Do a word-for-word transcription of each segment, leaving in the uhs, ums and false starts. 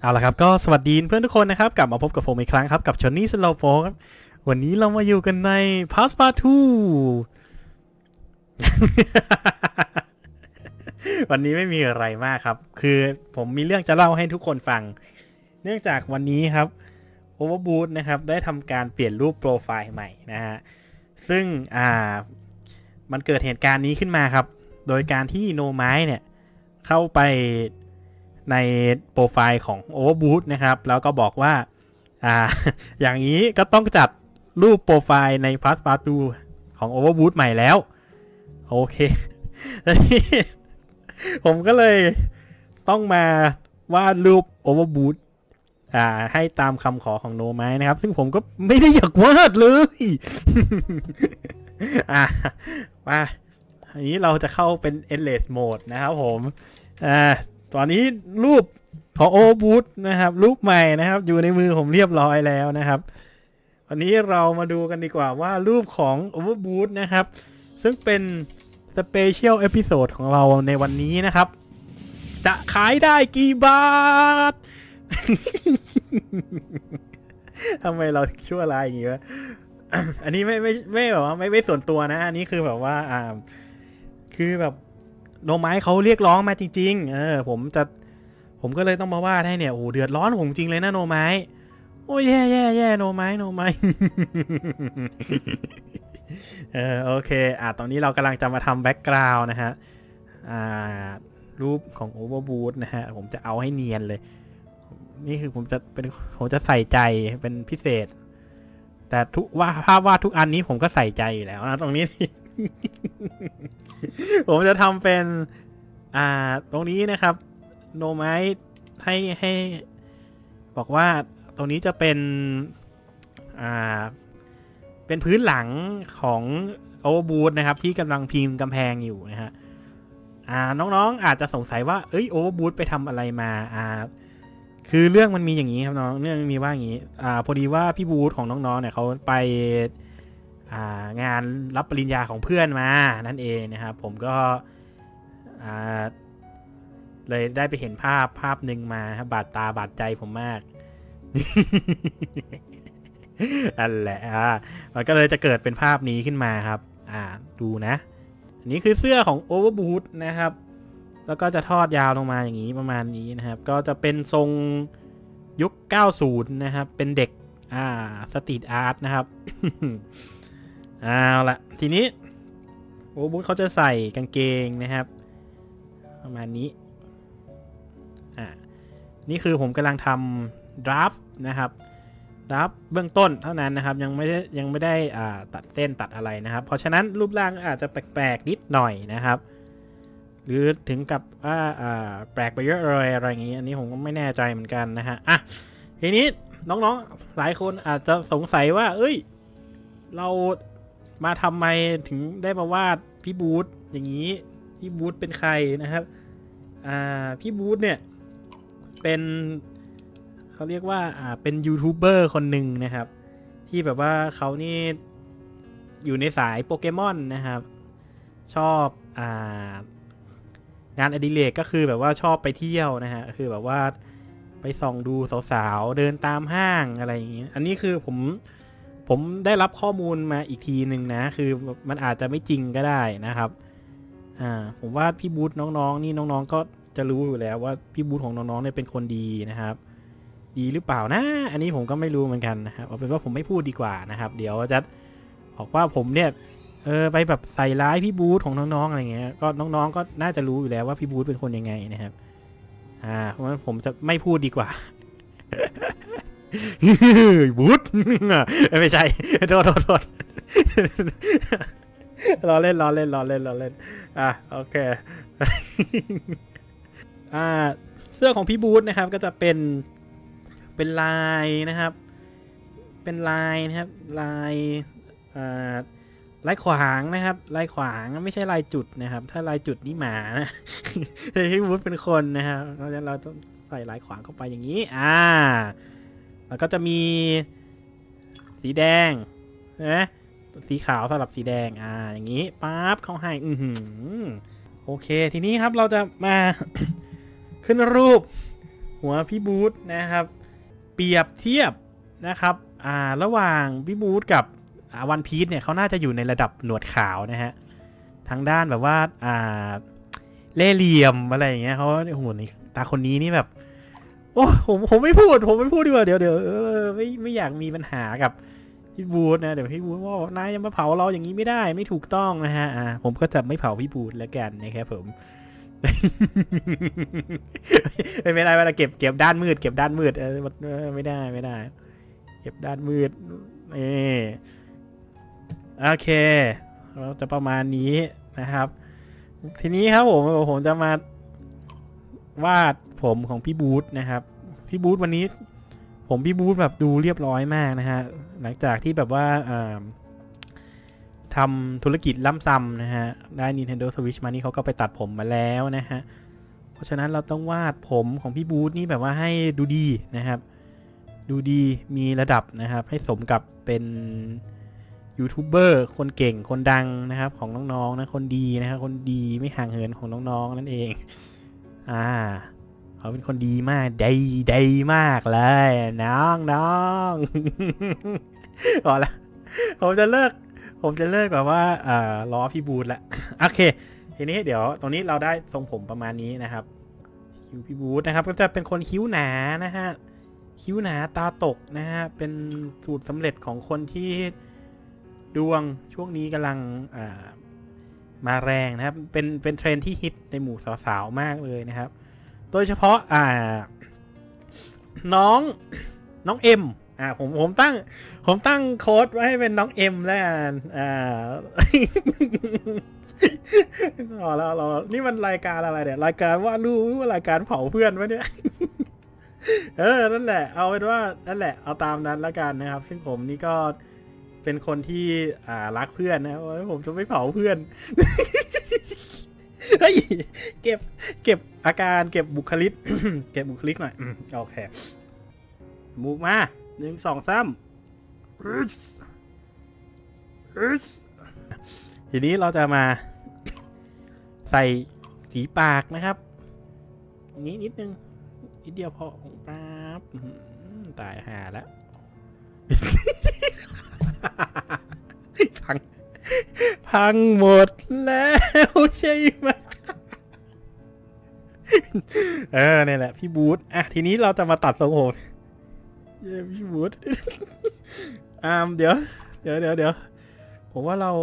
เอาละครับก็สวัสดีเพื่อนทุกคนนะครับกลับมาพบกับผมอีกครั้งครับกับชอนนี่สโลโฟครับวันนี้เรามาอยู่กันใน Passepartout วันนี้ไม่มีอะไรมากครับคือผมมีเรื่องจะเล่าให้ทุกคนฟังเนื่องจากวันนี้ครับ Overboot นะครับได้ทำการเปลี่ยนรูปโปรไฟล์ใหม่นะฮะซึ่งอ่ามันเกิดเหตุการณ์นี้ขึ้นมาครับโดยการที่โนไม้เนี่ยเข้าไปในโปรไฟล์ของ Overboot นะครับแล้วก็บอกว่าอ่า อย่างนี้ก็ต้องจัดรูปโปรไฟล์ใน Passepartout ของ Overboot ใหม่แล้วโอเค ผมก็เลยต้องมาวาดรูป Overboot อ่าให้ตามคำขอของโนไม้นะครับซึ่งผมก็ไม่ได้อยากวาดเลย อ่ามาอันนี้เราจะเข้าเป็น endless mode นะครับผมอ่าตอนนี้รูปของ Overboot นะครับรูปใหม่นะครับอยู่ในมือผมเรียบร้อยแล้วนะครับวันนี้เรามาดูกันดีกว่าว่ารูปของ Overboot นะครับซึ่งเป็น Special Episode ของเราในวันนี้นะครับจะขายได้กี่บาท ทำไมเราชั่วร้ายอย่างนี้วะ อันนี้ไม่ไม่ไม่แบบว่าไม่ไม่ส่วนตัวนะอันนี้คือแบบว่าอ่าคือแบบโนไม้เขาเรียกร้องมาจริงๆเออผมจะผมก็เลยต้องมาวาดให้เนี่ยโอ้เดือดร้อนผมจริงเลยนะโนไม้โอ้ยแย่แย่แย่โนไม้โนไม้ เออโอเคอ่ะตอนนี้เรากำลังจะมาทำแบ็กกราวน์นะฮะอ่ารูปของ Overboot นะฮะผมจะเอาให้เนียนเลยนี่คือผมจะเป็นผมจะใส่ใจเป็นพิเศษแต่ทุกว่าภาพวาดทุกอันนี้ผมก็ใส่ใจอยู่แล้วนะตรงนี้ ผมจะทำเป็นอ่าตรงนี้นะครับโนไม้ให้ให้บอกว่าตรงนี้จะเป็นอ่าเป็นพื้นหลังของ Overboot นะครับที่กำลังพิมพ์กำแพงอยู่นะฮะอ่าน้องๆอาจจะสงสัยว่าเอ้ย Overboot ไปทำอะไรมาอ่าคือเรื่องมันมีอย่างนี้ครับน้องเรื่องมีว่าอย่างนี้อ่าพอดีว่าพี่บูธของน้องๆเนี่ยเขาไปอ่างานรับปริญญาของเพื่อนมานั่นเองนะครับผมก็อ่าเลยได้ไปเห็นภาพภาพหนึ่งมาครับบาดตาบาดใจผมมาก นั่นแหละอ่ามันก็เลยจะเกิดเป็นภาพนี้ขึ้นมาครับอ่าดูนะอันนี้คือเสื้อของ Overboot นะครับแล้วก็จะทอดยาวลงมาอย่างนี้ประมาณนี้นะครับก็จะเป็นทรงยุคเก้าสิบนะครับเป็นเด็กอ่าสตรีทอาร์ตนะครับ เอาละทีนี้ Overboot เขาจะใส่กางเกงนะครับประมาณนี้อ่านี่คือผมกำลังทำดราฟต์นะครับรับเบื้องต้นเท่านั้นนะครับยังไม่ได้ยังไม่ได้อ่าตัดเส้นตัดอะไรนะครับเพราะฉะนั้นรูปร่างอาจจะแปลกๆนิดหน่อยนะครับหรือถึงกับว่าอ่าแปลกไปเยอะเลยอะไรอย่างนี้อันนี้ผมก็ไม่แน่ใจเหมือนกันนะฮะอ่ะทีนี้น้องๆหลายคนอาจจะสงสัยว่าเอ้ยเรามาทำไมถึงได้มาวาดพี่บูธอย่างนี้พี่บูธเป็นใครนะครับอ่าพี่บูธเนี่ยเป็นเขาเรียกว่าอ่าเป็นยูทูบเบอร์คนหนึ่งนะครับที่แบบว่าเขานี่อยู่ในสายโปเกมอนนะครับชอบอ่างานอดิเรกก็คือแบบว่าชอบไปเที่ยวนะฮะคือแบบว่าไปส่องดูสาวๆเดินตามห้างอะไรอย่างงี้อันนี้คือผมผมได้รับข้อมูลมาอีกทีหนึ่งนะคือมันอาจจะไม่จริงก็ได้นะครับอ่าผมว่าพี่บูธน้องๆนี่น้องๆก็จะรู้อยู่แล้วว่าพี่บูธของน้องๆเนี่ยเป็นคนดีนะครับดีหรือเปล่านะอันนี้ผมก็ไม่รู้เหมือนกันนะครับเอาเป็นว่าผมไม่พูดดีกว่านะครับเดี๋ยวจะบอกว่าผมเนี่ยเออไปแบบใส่ร้ายพี่บูธของน้องๆอะไรเงี้ยก็น้องๆก็น่าจะรู้อยู่แล้วว่าพี่บูธเป็นคนยังไงนะครับอ่าเพราะฉะนั้นผมจะไม่พูดดีกว่า บูธ ไม่ใช่โทษโทษโทษรอเล่นรอเล่นรอเล่นรอเล่นอ่ะโอเค อ่าเสื้อของพี่บูธนะครับก็จะเป็นเป็นลายนะครับเป็นลายนะครับลายอ่าลายขวางนะครับลายขวางไม่ใช่ลายจุดนะครับถ้าลายจุดนี่หมานะพี่บูธเป็นคนนะครับเราจะเราต้องใส่ลายขวางเข้าไปอย่างนี้อ่าแล้วก็จะมีสีแดงนะสีขาวสลับสีแดงอ่าอย่างนี้ปั๊บเข้าให้อือหือโอเคทีนี้ครับเราจะมา ขึ้นรูปหัวพี่บูธนะครับเปรียบเทียบนะครับอ่าระหว่างพี่บูธกับวันพีซเนี่ยเขาน่าจะอยู่ในระดับหนวดขาวนะฮะทางด้านแบบว่าอ่าเล่ห์เหลี่ยมอะไรอย่างเงี้ยเขาโอ้โหนี่ตาคนนี้นี่แบบโอ้ผมผมไม่พูดผมไม่พูดดีกว่าเดี๋ยวเดี๋ยวเออไม่ไม่อยากมีปัญหากับพี่บูธนะเดี๋ยวพี่บูธว่านายจะมาเผาเราอย่างนี้ไม่ได้ไม่ถูกต้องนะฮะอ่าผมก็จะไม่เผาพี่บูธแล้วกันนะครับผม ไม่ได้เวลาเก็บเก็บด้านมืดเก็บด้านมืดเออไม่ได้ไม่ได้เก็บด้านมืดนี่โอเคเราจะประมาณนี้นะครับทีนี้ครับผมผมจะมาวาดผมของพี่บูธนะครับพี่บูธวันนี้ผมพี่บูธแบบดูเรียบร้อยมากนะฮะหลังจากที่แบบว่าทำธุรกิจล่ำซ้ำนะฮะได้ Nintendo Switch มานี่เขาก็ไปตัดผมมาแล้วนะฮะเพราะฉะนั้นเราต้องวาดผมของพี่บูธนี่แบบว่าให้ดูดีนะครับดูดีมีระดับนะครับให้สมกับเป็นยูทูบเบอร์คนเก่งคนดังนะครับของน้องๆนะคนดีนะครับคนดีไม่ห่างเหินของน้องๆนั่นเองอ่าเขาเป็นคนดีมากดีดีมากเลยน้องน้องพอละผมจะเลิกผมจะเลิกแบบว่าอ่าล้อพี่บูธละโอเคทีนี้เดี๋ยวตรงนี้เราได้ทรงผมประมาณนี้นะครับคิ้วพี่บูธนะครับก็จะเป็นคนคิ้วหนานะฮะคิ้วหนาตาตกนะฮะเป็นสูตรสำเร็จของคนที่ดวงช่วงนี้กำลังอ่ามาแรงนะครับเป็นเป็นเทรนด์ที่ฮิตในหมู่สาวๆมากเลยนะครับโดยเฉพาะอ่าน้องน้องเอ็มอ่าผมผมตั้งผมตั้งโค้ดไว้ให้เป็นน้องเอ็มแล้วกันอ่าอ๋อแล้วเรานี่มันรายการอะไรเนี่ยรายการว่ารู้ว่ารายการเผาเพื่อนวะเนี่ยเออนั่นแหละเอาเป็นว่านั่นแหละเอาตามนั้นแล้วกันนะครับซึ่งผมนี่ก็เป็นคนที่อ่ารักเพื่อนนะผมจะไม่เผาเพื่อนเฮ้ยเก็บเก็บอาการเก็บบุคลิก เก็บบุคลิกหน่อยโอเคมูกมาหนึ่งสองสามทีนี้เราจะมาใส่สีปากนะครับตรงนี้นิดนึงนิดเดียวพอปั๊บตายห่าแล้วพังพังหมดแล้วใช่ไหมเออเนี่ยแหละพี่บูธอ่ะทีนี้เราจะมาตัดทรงผมเย้พี่บูธอ่าเดี๋ยวเดี๋ยวเดี๋ยวเดี๋ยวผมว่าเรา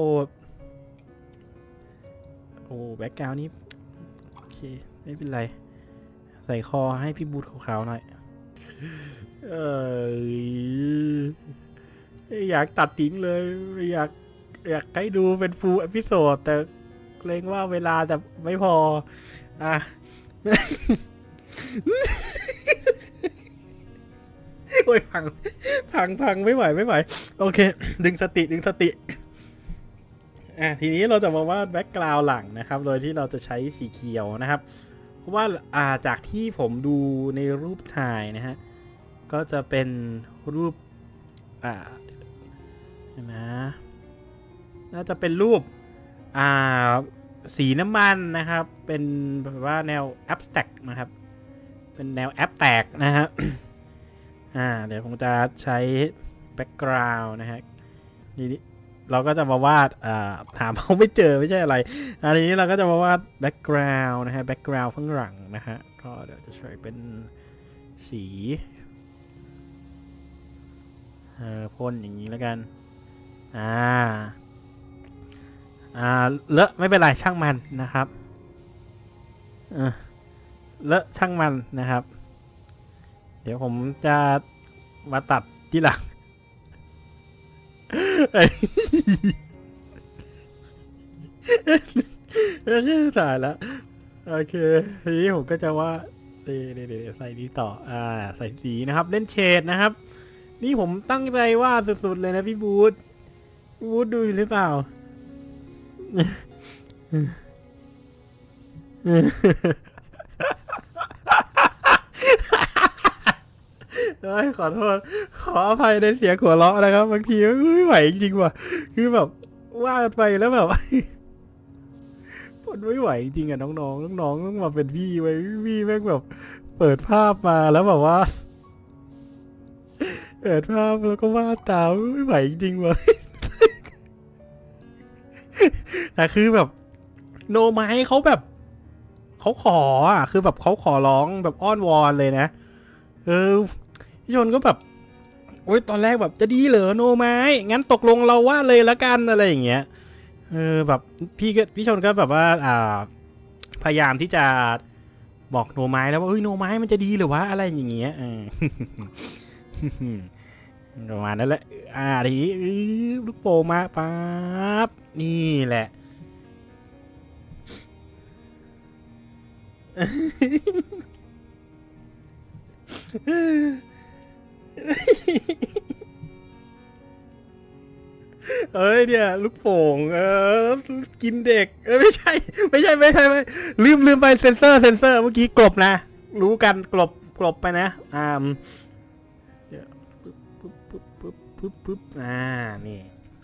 โอ้แบ็คกราวด์นี้โอเคไม่เป็นไรใส่คอให้พี่บูธขาวๆหน่อยเอออยากตัดทิ้งเลยอยากอยากให้ดูเป็นฟูลเอพิโซดแต่เกรงว่าเวลาจะไม่พออ่ะโอ้ยพังพังพังไม่ไหวไม่ไหวโอเคดึงสติดึงสติอ่ะทีนี้เราจะมาวาดแบ็คกราวด์หลังนะครับโดยที่เราจะใช้สีเขียวนะครับเพราะว่าอ่าจากที่ผมดูในรูปถ่ายนะฮะก็จะเป็นรูปอ่านะน่าจะเป็นรูปอ่าสีน้ำมันนะครับเป็นแบบว่าแนวแอปแตกนะครับเป็นแนวแอปแตกนะฮะอ่าเดี๋ยวผมจะใช้แบ็คกราวด์นะฮะนี่เราก็จะมาวาดอ่าถามเขาไม่เจอไม่ใช่อะไรอันนี้เราก็จะมาวาดแบ็คกราวด์นะฮะแบ็คกราวด์ข้างหลังนะฮะก็เดี๋ยวจะใช้เป็นสีเออพ่นอย่างนี้แล้วกันอ่าอ่าเลอะไม่เป็นไรช่างมันนะครับเออเลอะช่างมันนะครับเดี๋ยวผมจะมาตัดที่หลังเอ้ยถ่ายแล้วโอเคทีนี้ผมก็จะว่าเดี๋ยวเดี๋ยวใส่นี้ต่ออ่าใส่สีนะครับเล่นเฉดนะครับนี่ผมตั้งใจว่าสุดๆเลยนะพี่บูธพี่บูธดูหรือเปล่าขอโทษขออภัยในเสียงหัวเราะนะครับบางทีไม่ไหวจริงว่ะคือแบบว่าไปแล้วแบบมันไม่ไหวจริงอ่ะน้องๆน้องๆต้องมาเป็นพี่ไว้พี่แม่งแบบเปิดภาพมาแล้วแบบว่าเปิดภาพแล้วก็วาดตามไม่ไหวจริงๆวะแต่คือแบบโนไม้เขาแบบเขาขออ่ะคือแบบเขาขอร้องแบบอ้อนวอนเลยนะเออพี่ชนก็แบบโอ๊ยตอนแรกแบบจะดีเหรอโนไม้งั้นตกลงเราว่าเลยละกันอะไรอย่างเงี้ยเออแบบพี่ก็พี่ชนก็แบบว่าอ่าพยายามที่จะบอกโนไม้แล้วว่าเฮ้ยโนไม้มันจะดีหรือวะอะไรอย่างเงี้ยประมาณนั้นแหละอ่าทีนี้ลูกโป่งมาปั๊บนี่แหละเอ้ยเนี่ยลูกโป่งเออกินเด็กเออไม่ใช่ไม่ใช่ไม่ใช่ไม่ลืมลืมไปเซนเซอร์เซนเซอร์เมื่อกี้กลบนะรู้กันกลบกลบไปนะอ่าปึ๊บปึ๊บปึ๊บปึ๊บปึ๊บอ่านี่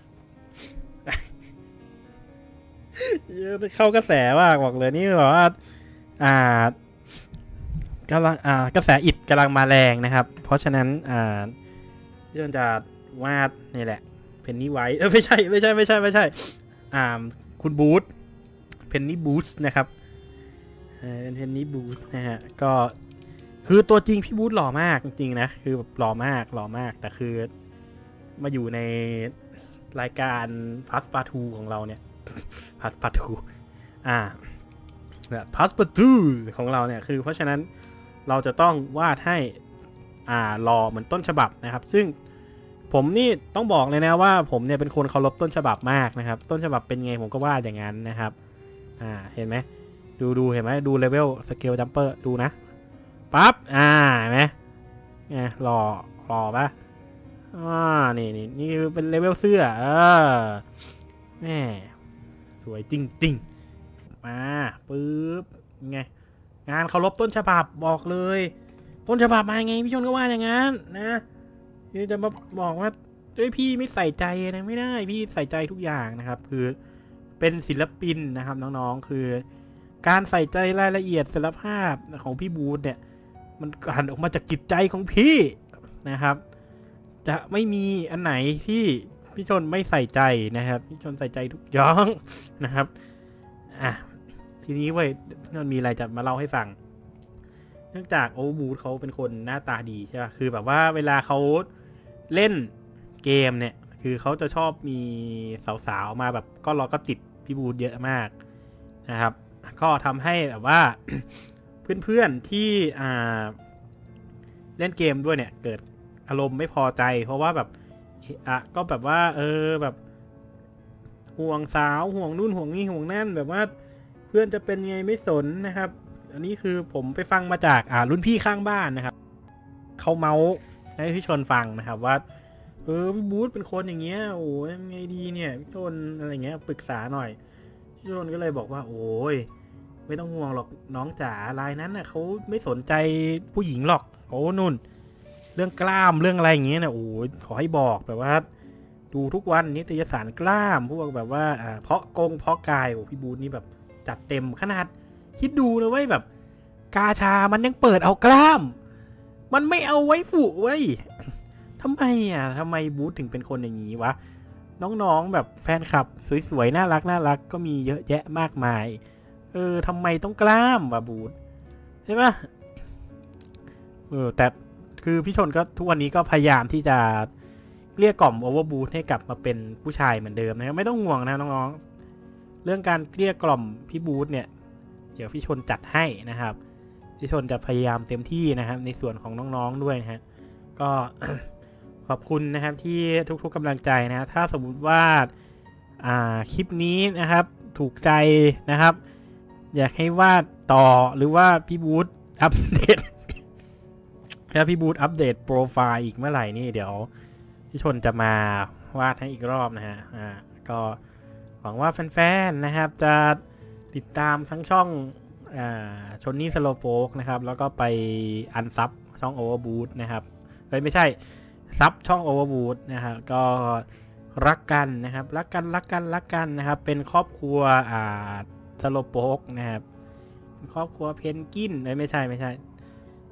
เข้ากระแสมากบอกเลยนี่แบบว่าอ่ากำลังอ่ากระแสอิฐกำลังมาแรงนะครับเพราะฉะนั้นอ่าพี่จะวาดนี่แหละเพนนี่ไวท์เออไม่ใช่ไม่ใช่ไม่ใช่ไม่ใช่อ่าคุณบูธเพนนี่บูธนะครับเออเป็นเพนนี่บูธนะฮะก็คือตัวจริงพี่บูธหล่อมากจริงๆนะคือแบบหล่อมากหล่อมากแต่คือมาอยู่ในรายการพัสปาทูของเราเนี่ยพัสปาทูอ่าแบบพัสปาทูของเราเนี่ยคือเพราะฉะนั้นเราจะต้องวาดให้อ่ารอเหมือนต้นฉบับนะครับซึ่งผมนี่ต้องบอกเลยนะว่าผมเนี่ยเป็นคนเคารพต้นฉบับมากนะครับต้นฉบับเป็นไงผมก็วาดอย่างนั้นนะครับอ่าเห็นไหมดูดูเห็นไหมดูเลเวลสเกลจัมเปอร์ดูนะปั๊บอ่าเห็นไหมไงรอรอปะอ่านี่นี่นี่เป็นเลเวลเสื้อเออแม่สวยจริงๆมาปึ๊บไงงานเคารพต้นฉบับบอกเลยต้นฉบับมาไงพี่ชนก็ว่าอย่างนั้นนะนี่จะมาบอกว่าเฮ้ยพี่ไม่ใส่ใจนะไม่ได้พี่ใส่ใจทุกอย่างนะครับคือเป็นศิลปินนะครับน้องๆคือการใส่ใจรายละเอียดศิลปภาพของพี่บูธเนี่ยมันหันออกมาจากจิตใจของพี่นะครับจะไม่มีอันไหนที่พี่ชนไม่ใส่ใจนะครับพี่ชนใส่ใจทุกอย่างนะครับอ่ะทีนี้เว้ยมันมีอะไรจะมาเล่าให้ฟังเนื่องจากโอเวอร์บูธเขาเป็นคนหน้าตาดีใช่ป่ะคือแบบว่าเวลาเขาเล่นเกมเนี่ยคือเขาจะชอบมีสาวๆมาแบบก็รอก็ติดพี่บูธเยอะมากนะครับก็ทำให้แบบว่า เพื่อนๆที่อ่าเล่นเกมด้วยเนี่ยเกิดอารมณ์ไม่พอใจเพราะว่าแบบอ่ะก็แบบว่าเออแบบห่วงสาวห่วงนู่นห่วงนี่ห่วงนั่นแบบว่าเพื่อนจะเป็นไงไม่สนนะครับอันนี้คือผมไปฟังมาจากอ่ารุ่นพี่ข้างบ้านนะครับเขาเมาส์ให้พี่ชนฟังนะครับว่าเออพี่บูธเป็นคนอย่างเงี้ยโอ้ยยังไงดีเนี่ยพี่ชนอะไรเงี้ยปรึกษาหน่อยพี่ชนก็เลยบอกว่าโอ้ยไม่ต้องห่วงหรอกน้องจ๋ารายนั้นน่ะเขาไม่สนใจผู้หญิงหรอกโอ้นุ่นเรื่องกล้ามเรื่องอะไรอย่างเงี้ยนะโอ้ยขอให้บอกแบบว่าดูทุกวันนิตยสารกล้ามพวกแบบว่าอ่าเพาะกงเพาะกายโอ้พี่บูธนี่แบบจัดเต็มขนาดคิดดูนะเว้ยแบบกาชามันยังเปิดเอากล้ามมันไม่เอาไว้ฝูเว้ยทำไมอ่ะทำไมบูธถึงเป็นคนอย่างนี้วะน้องๆแบบแฟนคลับสวยๆน่ารักน่ารักก็มีเยอะแยะมากมายเออทำไมต้องกล้ามวะบูธใช่ปะเออแต่คือพี่ชนก็ทุกวันนี้ก็พยายามที่จะเกลี้ยกล่อมโอเวอร์บูธให้กลับมาเป็นผู้ชายเหมือนเดิมนะไม่ต้องห่วงนะน้องๆเรื่องการเกลี้ยกล่อมพี่บูธเนี่ยเดี๋ยวพี่ชนจัดให้นะครับพี่ชนจะพยายามเต็มที่นะครับในส่วนของน้องๆด้วยนะฮะก็ ขอบคุณนะครับที่ทุกๆกำลังใจนะถ้าสมมุติว่าอ่าคลิปนี้นะครับถูกใจนะครับอยากให้วาดต่อหรือว่าพี่บูธอัปเดตถ้าพี่บูธอัปเดตโปรไฟล์อีกเมื่อไหร่นี่เดี๋ยวพี่ชนจะมาวาดให้อีกรอบนะฮะอ่าก็หวังว่าแฟนๆนะครับจะติดตามทั้งช่องอ่าชนนี่สโลโป๊กนะครับแล้วก็ไปอันซับช่องโอเวอร์บูธนะครับเฮ้ยไม่ใช่ซับช่องโอเวอร์บูธนะครับก็รักกันนะครับรักกันรักกันรักกันนะครับเป็นครอบครัวอ่าสโลโป๊กนะครับครอบครัวเพนกินเอ้ยไม่ใช่ไม่ใช่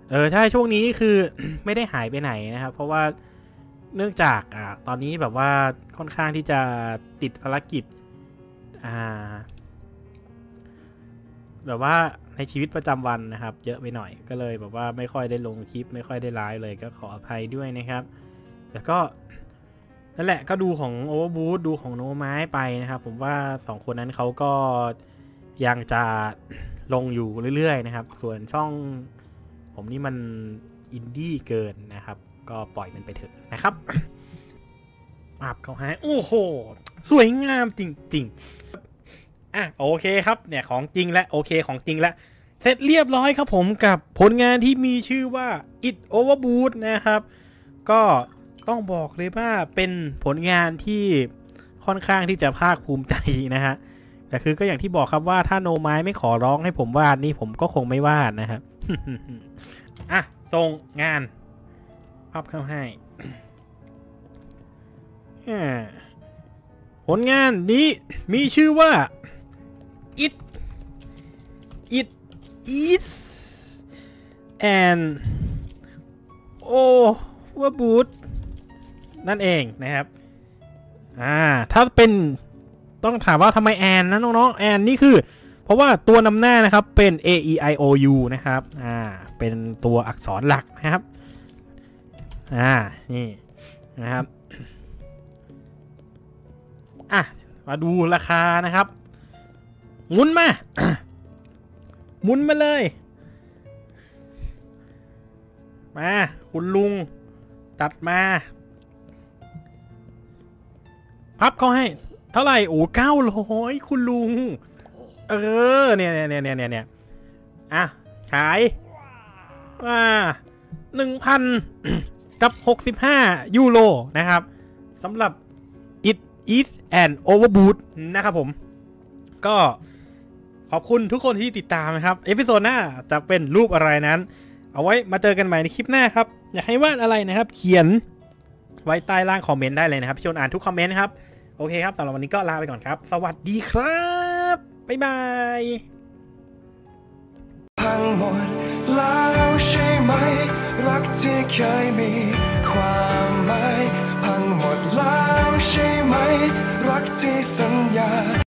เออใช่ช่วงนี้คือ ไม่ได้หายไปไหนนะครับเพราะว่าเนื่องจากอ่าตอนนี้แบบว่าค่อนข้างที่จะติดภารกิจอ่าแบบว่าในชีวิตประจำวันนะครับเยอะไปหน่อยก็เลยแบบว่าไม่ค่อยได้ลงคลิปไม่ค่อยได้ไลฟ์เลยก็ขออภัยด้วยนะครับแล้วก็นั่นแหละก็ดูของ Overboot ดูของโนไม้ไปนะครับผมว่าสองคนนั้นเขาก็ยังจะลงอยู่เรื่อยๆนะครับส่วนช่องผมนี่มันอินดี้เกินนะครับก็ปล่อยมันไปเถอะนะครับปับเขาให้โอ้โหสวยงามจริงๆอ่ะโอเคครับเนี่ยของจริงและโอเคของจริงและเสร็จเรียบร้อยครับผมกับผลงานที่มีชื่อว่า It Overboot นะครับก็ต้องบอกเลยว่าเป็นผลงานที่ค่อนข้างที่จะภาคภูมิใจนะฮะแต่คือก็อย่างที่บอกครับว่าถ้าโนไม้ไม่ขอร้องให้ผมวาดนี่ผมก็คงไม่วาดนะครับ อ่ะส่งงานพับเข้าให้ผลงานนี้มีชื่อว่า it it is an overboot นั่นเองนะครับอ่าถ้าเป็นต้องถามว่าทำไมแอนนะน้องๆแอนนี่คือเพราะว่าตัวนำหน้านะครับเป็น A E I O U นะครับอ่าเป็นตัวอักษรหลักนะครับอ่านี่นะครับอ่ะมาดูราคานะครับหมุนมา หมุนมาเลยมาคุณลุงตัดมาพับเขาให้เท่าไหร่โอ้เก้าร้อยคุณลุงเออเนี่ยเนี่ยเนี่ยเนี่ยเนี่ยอ่ะขายว่าหนึ่งพันกับหกสิบห้ายูโรนะครับสำหรับ It is an Overboot นะครับผมก็ขอบคุณทุกคนที่ติดตามนะครับเอพิโซดหน้าจะเป็นรูปอะไรนั้นเอาไว้มาเจอกันใหม่ในคลิปหน้าครับอยากให้วาดอะไรนะครับเขียนไว้ใต้ล่างคอมเมนต์ได้เลยนะครับพี่ชนอ่านทุกคอมเมนต์ครับโอเคครับสำหรับวันนี้ก็ลาไปก่อนครับสวัสดีครับบ๊ายบายพังหมดแล้วใช่ไหมรักที่เคยมีความหมายพังหมดแล้วใช่ไหมรักที่สัญญา